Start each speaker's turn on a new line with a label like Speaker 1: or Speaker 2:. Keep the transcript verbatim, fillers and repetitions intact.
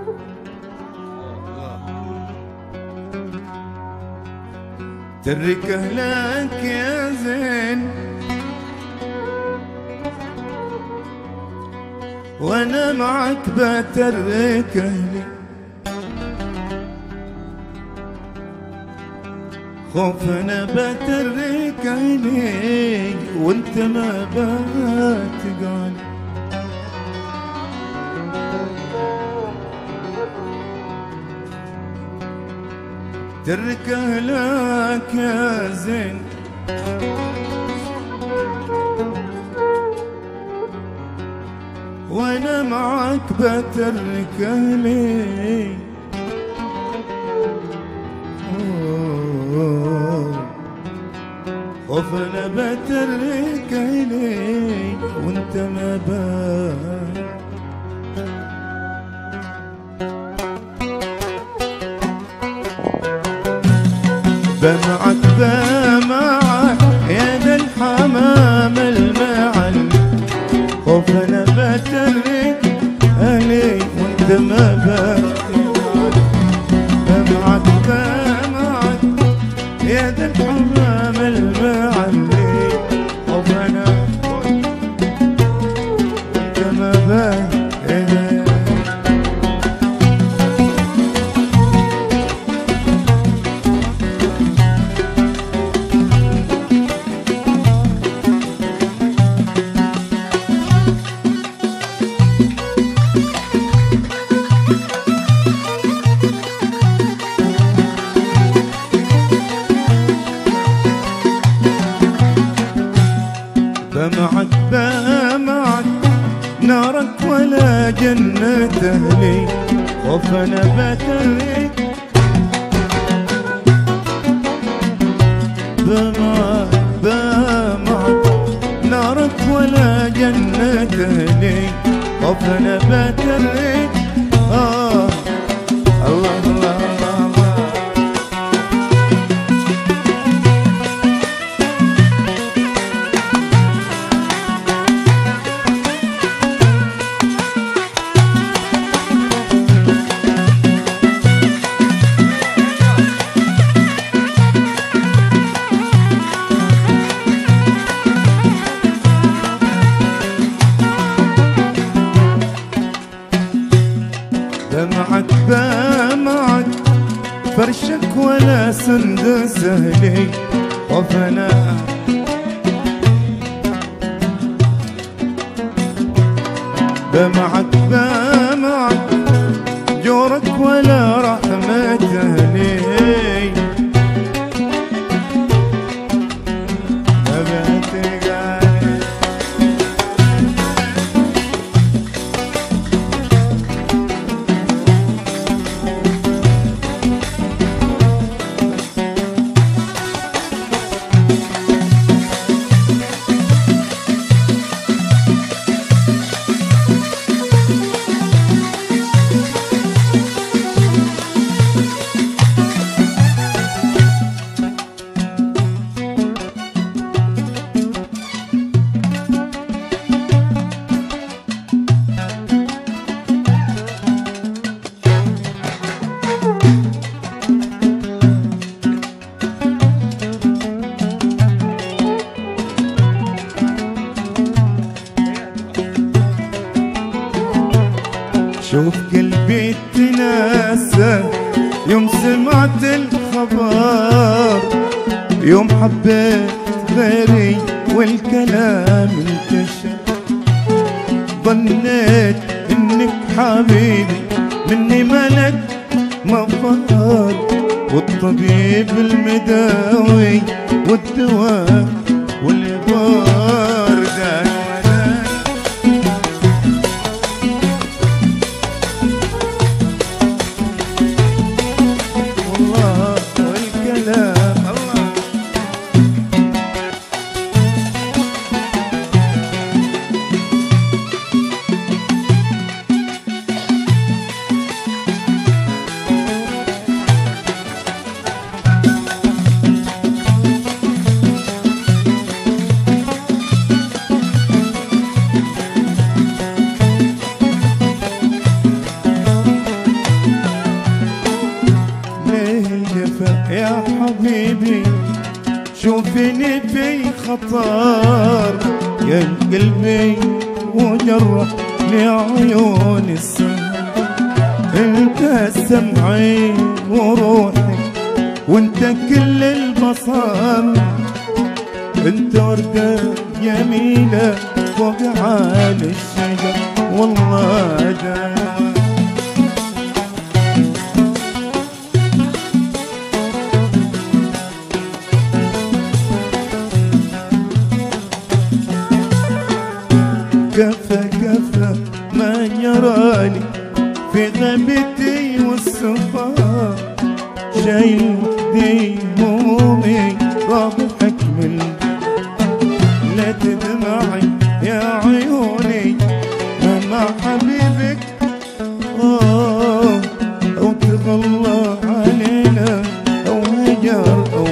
Speaker 1: ترك أهلك يا زين وأنا معك بترك أهلي، خوف أنا بترك أهلي وأنت ما بتقالي. ترك أهلك يا زين وأنا معك بترك أهلي، خوف أنا بترك أهلي وأنت ما بتقالي. بمعك بمعك يا ذا الحمام المعل، خوف أنا بترك أهلي وأنت ما بتقالي. بمعك بمعك يا ذا الحمام المعل، خوف أنا وأنت ما بتقالي. بمعك بمعك نارك ولا جنة أهلي، خوف أنا بترك. بمعك بمعك نارك ولا جنة أهلي، خوف أنا بترك. آه الله الله الله الله. بمعك بمعك فرشك ولا سندس أهلي، خوف أنا بمعك بمعك جورك ولا رحمة أهلي، ما بتقالي. شوف قلبي تناسى يوم سمعت الخبر، يوم حبيت غيري والكلام انتشر. ظنيت انك حبيبي مني ملك مفر، والطبيب المداوي والدواء والبار داي. شايفني في خطر يا قلبي وجرح لعيون السهر. انت سمعي وروحي وانت كل البصر، انت وردة جميلة فوق عالي الشجر والله دار. كفى كفى ما يراني في غيبتي والسفر، شايل دي همومي رابحك من لا تدمعي يا عيوني مع حبيبك آه، أو تغلى علينا أو هجر أو